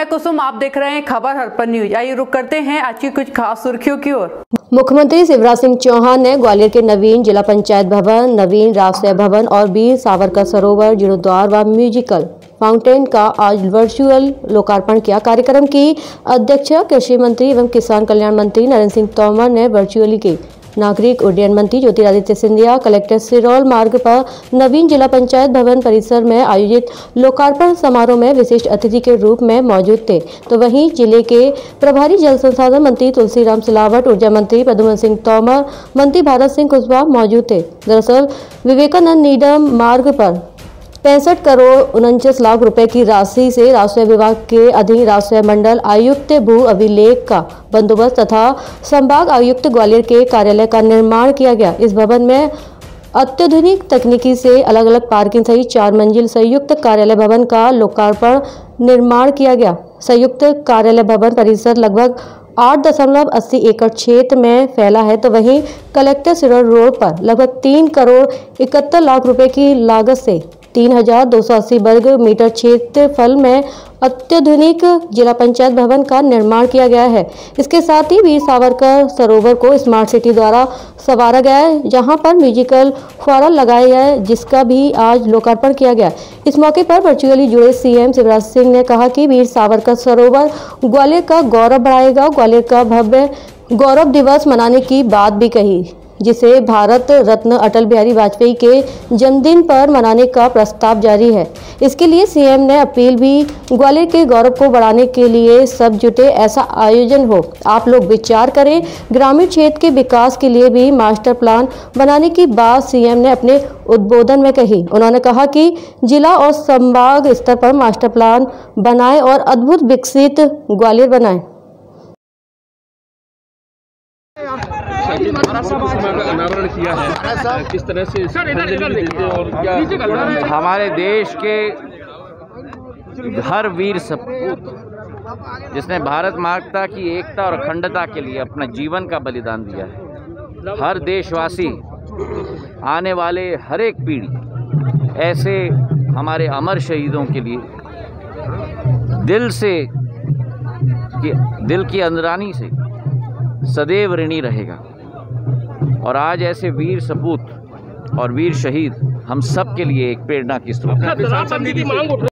कुसुम, आप देख रहे हैं खबर हरपन न्यूज। आइए रुक करते हैं आज की कुछ खास सुर्खियों की ओर। मुख्यमंत्री शिवराज सिंह चौहान ने ग्वालियर के नवीन जिला पंचायत भवन, नवीन राजस्व भवन और वीर सावरकर सरोवर जीर्णोद्वार व म्यूजिकल फाउंटेन का आज वर्चुअल लोकार्पण किया। कार्यक्रम की अध्यक्षता कृषि मंत्री एवं किसान कल्याण मंत्री नरेंद्र सिंह तोमर ने वर्चुअली की। नागरिक उड्डयन मंत्री ज्योतिरादित्य सिंधिया कलेक्टर सिरौल मार्ग पर नवीन जिला पंचायत भवन परिसर में आयोजित लोकार्पण समारोह में विशिष्ट अतिथि के रूप में मौजूद थे। तो वहीं जिले के प्रभारी जल संसाधन मंत्री तुलसीराम सिलावट, ऊर्जा मंत्री प्रद्युम्न सिंह तोमर, मंत्री भारत सिंह कुशवाहा मौजूद थे। दरअसल विवेकानंद नीडम मार्ग पर 65 करोड़ 49 लाख रुपए की राशि से राजस्व विभाग के अधीन राजस्व मंडल आयुक्त भू अभिलेख का बंदोबस्त तथा संभाग आयुक्त ग्वालियर के कार्यालय का निर्माण किया गया। इस भवन में अत्याधुनिक तकनीकी से अलग अलग पार्किंग सहित 4 मंजिल संयुक्त कार्यालय भवन का लोकार्पण निर्माण किया गया। संयुक्त कार्यालय भवन परिसर लगभग 8.80 एकड़ क्षेत्र में फैला है। तो वहीं कलेक्टर सिरौल रोड पर लगभग 3 करोड़ 71 लाख रुपए की लागत से 3280 वर्ग मीटर क्षेत्रफल में अत्याधुनिक जिला पंचायत भवन का निर्माण किया गया है। इसके साथ ही वीर सावरकर सरोवर को स्मार्ट सिटी द्वारा संवारा गया है, जहां पर म्यूजिकल फुहारा लगाया गया है, जिसका भी आज लोकार्पण किया गया। इस मौके पर वर्चुअली जुड़े सीएम शिवराज सिंह ने कहा कि वीर सावरकर सरोवर ग्वालियर का गौरव बढ़ाएगा। ग्वालियर का भव्य गौरव दिवस मनाने की बात भी कही, जिसे भारत रत्न अटल बिहारी वाजपेयी के जन्मदिन पर मनाने का प्रस्ताव जारी है। इसके लिए सीएम ने अपील भी ग्वालियर के गौरव को बढ़ाने के लिए सब जुटे, ऐसा आयोजन हो, आप लोग विचार करें। ग्रामीण क्षेत्र के विकास के लिए भी मास्टर प्लान बनाने की बात सीएम ने अपने उद्बोधन में कही। उन्होंने कहा कि जिला और संभाग स्तर पर मास्टर प्लान बनाएं और अद्भुत विकसित ग्वालियर बनाएं। अनावरण किया है, किस तरह से और क्या हमारे देश के हर वीर सपूत जिसने भारत माता की एकता और अखंडता के लिए अपना जीवन का बलिदान दिया है, हर देशवासी आने वाले हर एक पीढ़ी ऐसे हमारे अमर शहीदों के लिए दिल की अंदरानी से सदैव ऋणी रहेगा। और आज ऐसे वीर सपूत और वीर शहीद हम सब के लिए एक प्रेरणा की स्रोत है।